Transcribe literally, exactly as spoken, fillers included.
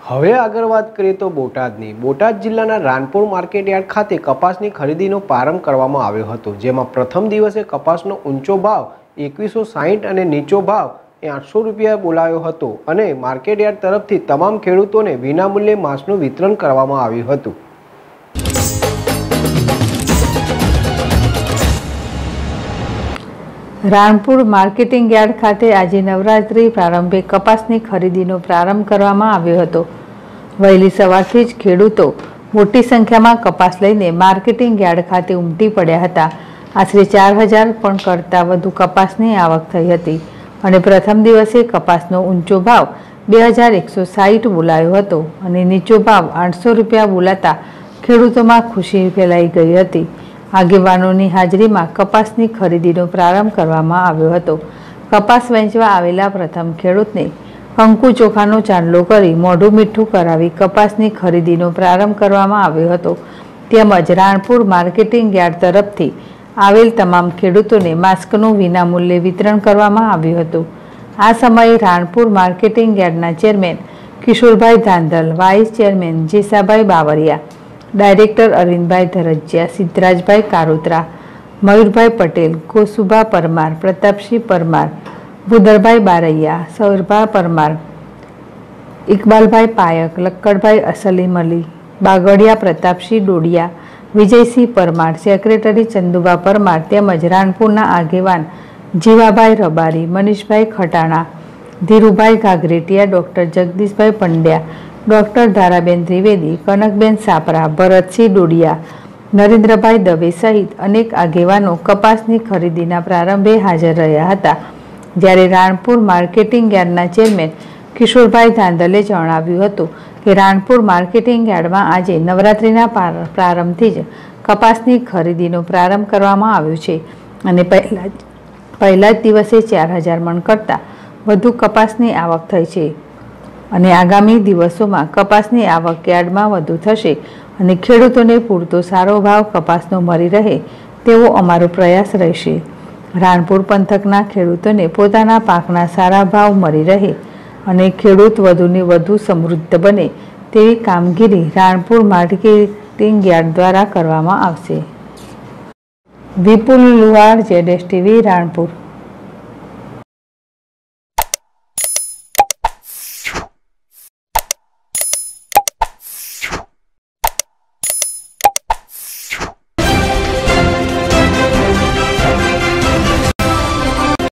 હવે આગળ વાત કરીએ તો બોટાદની બોટાદ જિલ્લાના રાણપુર માર્કેટયાર્ડ ખાતે કપાસની ખરીદીનો પ્રારંભ કરવામાં આવ્યો હતો, જેમાં પ્રથમ દિવસે કપાસનો ઊંચો ભાવ એકવીસો સાહીઠ અને નીચો ભાવ આઠસો રૂપિયા બોલાયો હતો અને માર્કેટયાર્ડ તરફથી તમામ ખેડૂતોને વિનામૂલ્યે માસ્કનું વિતરણ કરવામાં આવ્યું હતું। રાણપુર માર્કેટિંગ યાર્ડ ખાતે આજે નવરાત્રી પ્રારંભે કપાસની ખરીદીનો પ્રારંભ કરવામાં આવ્યો હતો। વહેલી સવારથી જ ખેડૂતો મોટી સંખ્યામાં કપાસ લઈને માર્કેટિંગ યાર્ડ ખાતે ઉમટી પડ્યા હતા। આશરે ચાર હજાર પણ કરતાં વધુ કપાસની આવક થઈ હતી અને પ્રથમ દિવસે કપાસનો ઊંચો ભાવ બે હજાર એકસો સાહીઠ બોલાયો હતો અને નીચો ભાવ આઠસો રૂપિયા બોલાતા ખેડૂતોમાં ખુશી ફેલાઈ ગઈ હતી। આગેવાનોની હાજરીમાં કપાસની ખરીદીનો પ્રારંભ કરવામાં આવ્યો હતો। કપાસ વેચવા આવેલા પ્રથમ ખેડૂતને કંકુ ચોખાનો ચાંદલો કરી મોઢું મીઠું કરાવી કપાસની ખરીદીનો પ્રારંભ કરવામાં આવ્યો હતો। તેમજ રાણપુર માર્કેટિંગ યાર્ડ તરફથી આવેલ તમામ ખેડૂતોને માસ્કનું વિનામૂલ્યે વિતરણ કરવામાં આવ્યું હતું। આ સમયે રાણપુર માર્કેટિંગ યાર્ડના chairman Kishorbhai Dhandhal, vice chairman Jesabhai Bavariya, director Arvindbhai Dharjiya, Siddharajbhai Karotra, Mayurbhai Patel, Kosubha Parmar, Pratapsinh Parmar, Bhudarbhai Baraiya, Saurabha Parmar, Iqbalbhai Payak, Lakkadbhai Aslim Ali, Bagadiya Pratapsinh Dodiya, Vijaysinh Parmar, secretary Chandubha Parmar તેમજ રાણપુરના આગેવાન જીવાભાઈ રબારી, મનીષભાઈ ખટાણા, ધીરુભાઈ ઘાઘરેટિયા, ડૉક્ટર જગદીશભાઈ પંડ્યા, ડૉક્ટર ધારાબેન ત્રિવેદી, કનકબેન સાપરા, ભરતસિંહ ડોડિયા, નરેન્દ્રભાઈ દવે સહિત અનેક આગેવાનો કપાસની ખરીદીના પ્રારંભે હાજર રહ્યા હતા। જ્યારે રાણપુર માર્કેટિંગ યાર્ડના ચેરમેન કિશોરભાઈ ધાંધલે જણાવ્યું હતું કે રાણપુર માર્કેટિંગ યાર્ડમાં આજે નવરાત્રિના પ્રારંભથી જ કપાસની ખરીદીનો પ્રારંભ કરવામાં આવ્યો છે અને પહેલા જ પહેલા જ દિવસે ચાર હજાર મણ કરતાં વધુ કપાસની આવક થઈ છે અને આગામી દિવસોમાં કપાસની આવક યાર્ડમાં વધુ થશે અને ખેડૂતોને પૂરતો સારો ભાવ કપાસનો મળી રહે તેવો અમારો પ્રયાસ રહેશે। રાણપુર પંથકના ખેડૂતોને પોતાના પાકના સારા ભાવ મળી રહે અને ખેડૂત વધુને વધુ સમૃદ્ધ બને તેવી કામગીરી રાણપુર માર્કેટિંગ યાર્ડ દ્વારા કરવામાં આવશે। વિપુલ લુહાર, જેડેશ ટીવી, રાણપુર।